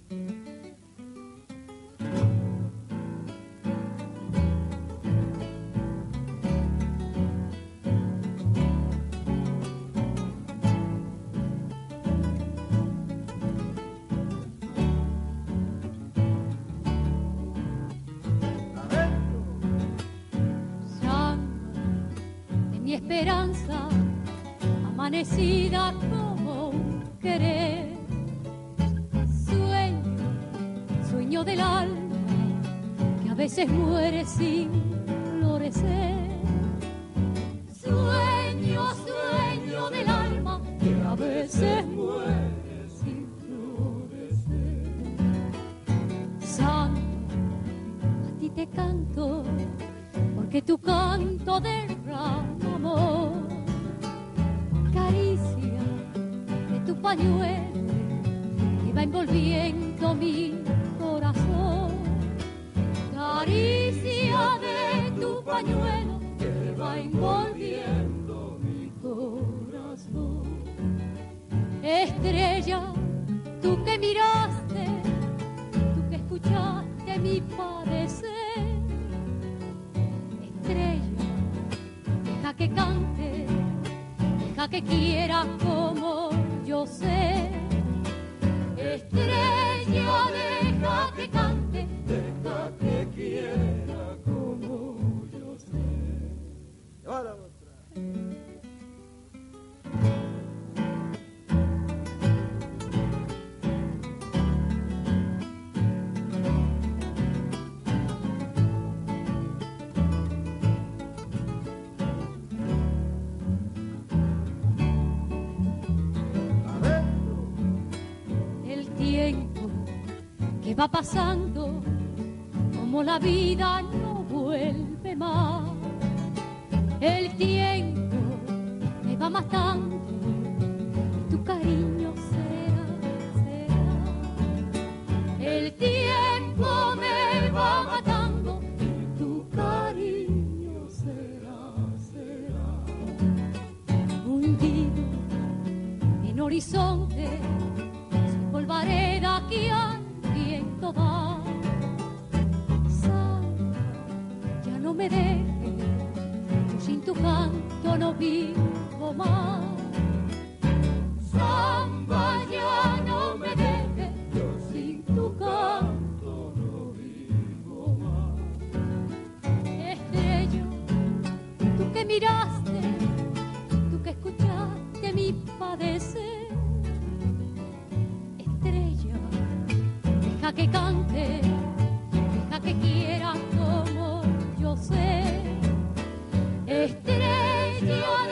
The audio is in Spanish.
Esperanza amanecida como un querer, sueño del alma que a veces muere sin florecer, sueño del alma que a veces muere sin florecer. Sandra, a ti te canto porque tu canto derrama amor, caricia de tu pañuelo que va envolviendo mi corazón, caricia de tu pañuelo que va envolviendo mi corazón. Estrella, tú que miraste, tú que escuchaste mi padecer, deja que cante, deja que quiera como yo sé. Estrella, deja que cante, deja que quiera como yo sé. Ahora otra. Va pasando como la vida no vuelve más, el tiempo me va matando, tu cariño será, el tiempo me va matando, tu cariño será, hundido en horizonte, sin polvareda que viento va. Sandra, ya no me dejes, yo sin tu canto no vivo más. Samba, ya no me dejes, yo sin tu canto no vivo más. Estrella, tú que miraste, tú que escuchaste mi padecer, deja que cante, deja que quiera como yo sé. Estrella,